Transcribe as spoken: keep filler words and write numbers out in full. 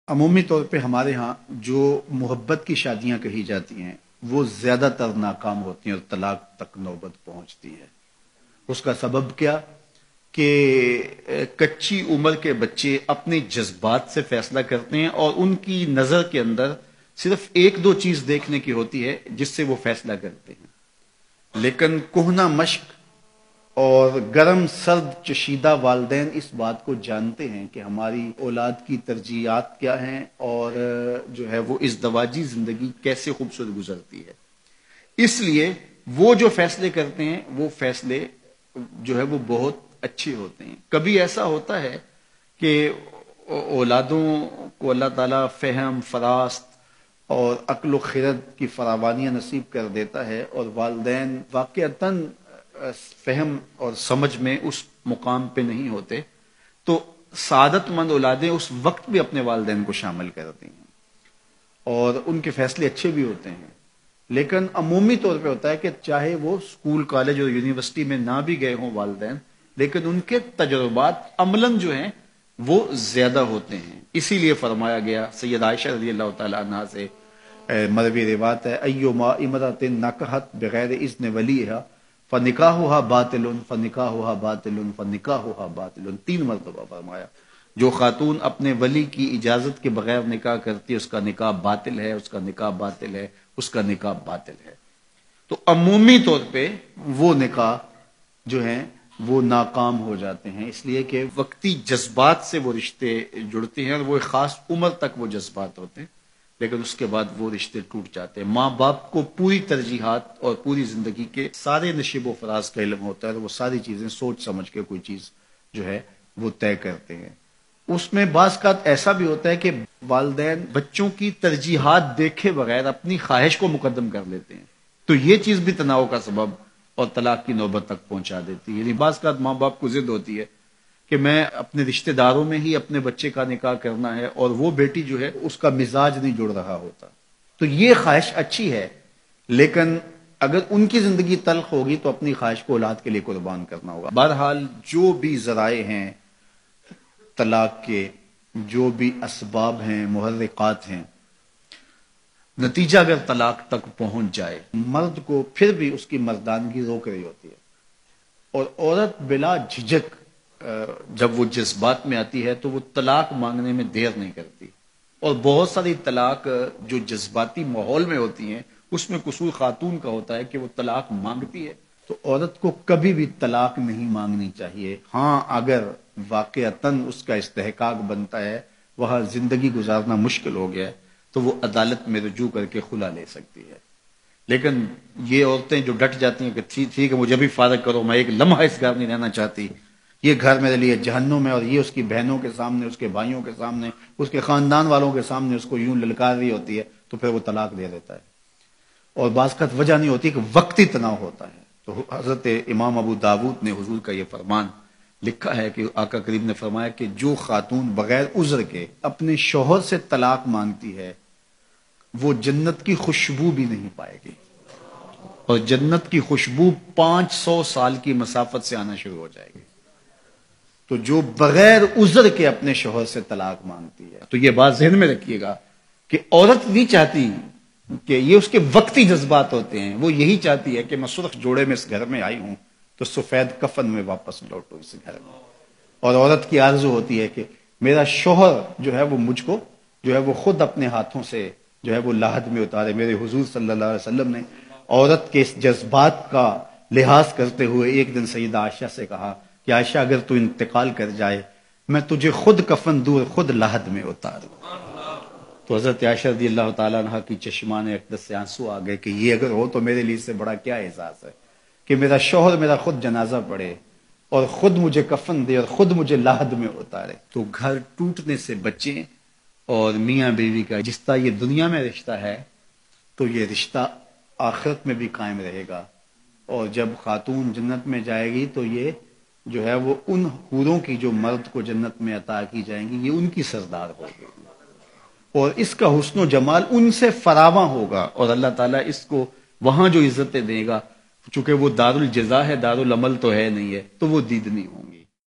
عمومی طور پہ ہمارے ہاں جو محبت کی شادیاں کہی جاتی ہیں وہ زیادہ تر ناکام ہوتی ہیں اور طلاق تک نوبت پہنچتی ہے۔ اس کا سبب کیا کہ کچی عمر کے بچے اپنے جذبات سے فیصلہ کرتے ہیں اور ان کی نظر کے اندر صرف ایک دو چیز دیکھنے کی ہوتی ہے جس سے وہ فیصلہ کرتے ہیں، لیکن کہنہ مشق اور گرم سرد چشیدہ والدین اس بات کو جانتے ہیں کہ ہماری اولاد کی ترجیحات کیا ہیں اور جو ہے وہ ازدواجی زندگی کیسے خوبصورت گزرتی ہے۔ اس لیے وہ جو فیصلے کرتے ہیں وہ فیصلے جو ہے وہ بہت اچھے ہوتے ہیں۔ کبھی ایسا ہوتا ہے کہ اولادوں کو اللہ تعالیٰ فہم، فراست اور عقل و خرد کی فراوانیاں نصیب کر دیتا ہے اور والدین واقعتاً فہم اور سمجھ میں اس مقام پہ نہیں ہوتے، تو سعادت مند اولادیں اس وقت بھی اپنے والدین کو شامل کرتی ہیں اور ان کے فیصلے اچھے بھی ہوتے ہیں۔ لیکن عمومی طور پہ ہوتا ہے کہ چاہے وہ اسکول، کالج اور یونیورسٹی میں نہ بھی گئے ہوں والدین، لیکن ان کے تجربات عملاً جو ہیں وہ زیادہ ہوتے ہیں۔ اسی لیے فرمایا گیا سید عائشہ رضی اللہ تعالی عنہا سے مروی روایت ہے، ایما امرأۃ نکحت بغیر اذن ولیہا فنکاحھا باطل فنکاحھا باطل فنکاحھا باطل، تین مرتبہ فرمایا جو خاتون اپنے ولی کی اجازت کے بغیر نکاح کرتی ہے اس کا نکاح باطل ہے، اس کا نکاح باطل ہے، اس کا نکاح باطل ہے۔ تو عمومی طور پہ وہ نکاح جو ہیں وہ ناکام ہو جاتے ہیں، اس لیے کہ وقتی جذبات سے وہ رشتے جڑتے ہیں اور وہ ایک خاص عمر تک وہ جذبات ہوتے ہیں، لیکن اس کے بعد وہ رشتے ٹوٹ جاتے ہیں۔ ماں باپ کو پوری ترجیحات اور پوری زندگی کے سارے نشیب و فراز کا علم ہوتا ہے اور وہ ساری چیزیں سوچ سمجھ کے کوئی چیز جو ہے وہ طے کرتے ہیں۔ اس میں بعض کا ایسا بھی ہوتا ہے کہ والدین بچوں کی ترجیحات دیکھے بغیر اپنی خواہش کو مقدم کر لیتے ہیں، تو یہ چیز بھی تناؤ کا سبب اور طلاق کی نوبت تک پہنچا دیتی ہے۔ یعنی بعض کا ماں باپ کو ضد ہوتی ہے کہ میں اپنے رشتہ داروں میں ہی اپنے بچے کا نکاح کرنا ہے اور وہ بیٹی جو ہے اس کا مزاج نہیں جڑ رہا ہوتا، تو یہ خواہش اچھی ہے، لیکن اگر ان کی زندگی تلخ ہوگی تو اپنی خواہش کو اولاد کے لیے قربان کرنا ہوگا۔ بہرحال جو بھی ذرائع ہیں طلاق کے، جو بھی اسباب ہیں، محرکات ہیں، نتیجہ اگر طلاق تک پہنچ جائے، مرد کو پھر بھی اس کی مردانگی روک رہی ہوتی ہے اور عورت بلا جھجک جب وہ جذبات میں آتی ہے تو وہ طلاق مانگنے میں دیر نہیں کرتی، اور بہت ساری طلاق جو جذباتی ماحول میں ہوتی ہیں اس میں قصور خاتون کا ہوتا ہے کہ وہ طلاق مانگتی ہے۔ تو عورت کو کبھی بھی طلاق نہیں مانگنی چاہیے، ہاں اگر واقعتاً اس کا استحقاق بنتا ہے، وہاں زندگی گزارنا مشکل ہو گیا ہے، تو وہ عدالت میں رجوع کر کے خلا لے سکتی ہے۔ لیکن یہ عورتیں جو ڈٹ جاتی ہیں کہ ٹھیک ٹھیک ہے مجھے بھی فارغ کرو، میں ایک لمحہ اس گھر نہیں رہنا چاہتی، یہ گھر میرے لیے جہنم ہے، اور یہ اس کی بہنوں کے سامنے، اس کے بھائیوں کے سامنے، اس کے خاندان والوں کے سامنے اس کو یوں للکار رہی ہوتی ہے، تو پھر وہ طلاق دے دیتا ہے۔ اور بعض کا وجہ نہیں ہوتی کہ وقتی تناؤ ہوتا ہے۔ تو حضرت امام ابو داود نے حضور کا یہ فرمان لکھا ہے کہ آقا کریم نے فرمایا کہ جو خاتون بغیر عذر کے اپنے شوہر سے طلاق مانگتی ہے وہ جنت کی خوشبو بھی نہیں پائے گی، اور جنت کی خوشبو پانچ سو سال کی مسافت سے آنا شروع ہو جائے گی۔ تو جو بغیر عذر کے اپنے شوہر سے طلاق مانگتی ہے، تو یہ بات ذہن میں رکھیے گا کہ عورت نہیں چاہتی کہ یہ اس کے وقتی جذبات ہوتے ہیں، وہ یہی چاہتی ہے کہ میں سرخ جوڑے میں اس گھر میں آئی ہوں تو سفید کفن میں واپس لوٹوں اس گھر میں، اور عورت کی آرزو ہوتی ہے کہ میرا شوہر جو ہے وہ مجھ کو جو ہے وہ خود اپنے ہاتھوں سے جو ہے وہ لاحد میں اتارے۔ میرے حضور صلی اللہ علیہ وسلم نے عورت کے اس جذبات کا لحاظ کرتے ہوئے ایک دن سیدہ عائشہ سے کہا کہ عائشہ اگر تو انتقال کر جائے میں تجھے خود کفن دور، خود لاحد میں اتاروں۔ تو حضرت عائشہ رضی اللہ تعالیٰ عنہ کی چشمان اقدس سے آنسو آ گئے کہ یہ اگر ہو تو میرے لیے اس سے بڑا کیا احساس ہے کہ میرا شوہر میرا خود جنازہ پڑھے اور خود مجھے کفن دے اور خود مجھے لاحد میں اتارے۔ تو گھر ٹوٹنے سے بچیں، اور میاں بیوی کا جس طرح یہ دنیا میں رشتہ ہے تو یہ رشتہ آخرت میں بھی قائم رہے گا، اور جب خاتون جنت میں جائے گی تو یہ جو ہے وہ ان حوروں کی جو مرد کو جنت میں عطا کی جائیں گی، یہ ان کی سردار ہوگی، اور اس کا حسن و جمال ان سے فراواں ہوگا، اور اللہ تعالیٰ اس کو وہاں جو عزتیں دے گا، چونکہ وہ دار الجزا ہے، دار العمل تو ہے نہیں ہے، تو وہ دیدنی ہوں گی۔